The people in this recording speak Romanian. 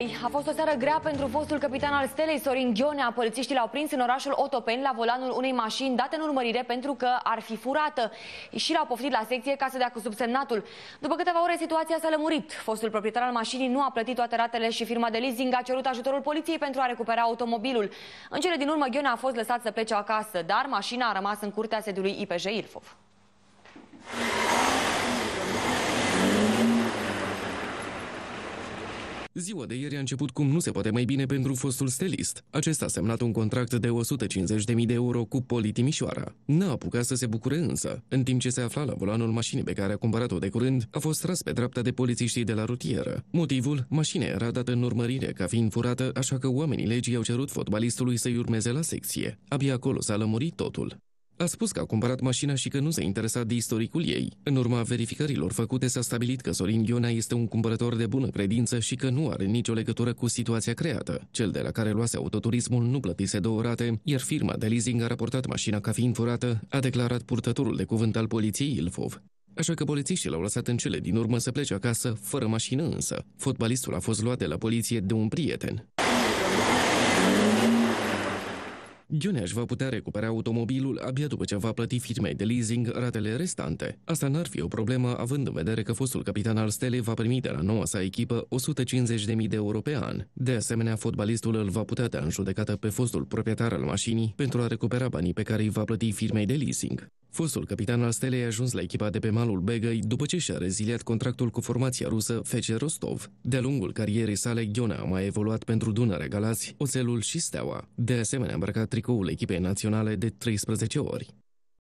A fost o seară grea pentru fostul capitan al Stelei, Sorin Ghionea. Polițiștii l-au prins în orașul Otopeni la volanul unei mașini date în urmărire pentru că ar fi furată și l-au poftit la secție ca să dea cu subsemnatul. După câteva ore, situația s-a lămurit. Fostul proprietar al mașinii nu a plătit toate ratele și firma de leasing a cerut ajutorul poliției pentru a recupera automobilul. În cele din urmă, Ghionea a fost lăsat să plece acasă, dar mașina a rămas în curtea sediului IPJ Ilfov. Ziua de ieri a început cum nu se poate mai bine pentru fostul stelist. Acesta a semnat un contract de 150.000 de euro cu Poli Timișoara. N-a apucat să se bucure însă. În timp ce se afla la volanul mașinii pe care a cumpărat-o de curând, a fost tras pe dreapta de polițiștii de la rutieră. Motivul? Mașina era dată în urmărire ca fiind furată, așa că oamenii legii au cerut fotbalistului să-i urmeze la secție. Abia acolo s-a lămurit totul. A spus că a cumpărat mașina și că nu s-a interesat de istoricul ei. În urma verificărilor făcute s-a stabilit că Sorin Ghionea este un cumpărător de bună credință și că nu are nicio legătură cu situația creată. Cel de la care luase autoturismul nu plătise 2 rate, iar firma de leasing a raportat mașina ca fiind furată, a declarat purtătorul de cuvânt al poliției Ilfov. Așa că polițiștii l-au lăsat în cele din urmă să plece acasă, fără mașină însă. Fotbalistul a fost luat de la poliție de un prieten. Ghionea își va putea recupera automobilul abia după ce va plăti firmei de leasing ratele restante. Asta n-ar fi o problemă, având în vedere că fostul capitan al Stelei va primi de la noua sa echipă 150.000 de euro pe an. De asemenea, fotbalistul îl va putea da în judecată pe fostul proprietar al mașinii pentru a recupera banii pe care îi va plăti firmei de leasing. Fostul capitan al Stelei a ajuns la echipa de pe malul Begăi după ce și-a reziliat contractul cu formația rusă FC Rostov. De-a lungul carierei sale, Ghionea a mai evoluat pentru Dunărea Galați, Oțelul și Steaua. De asemenea, a îmbrăcat tricoul echipei naționale de 13 ori.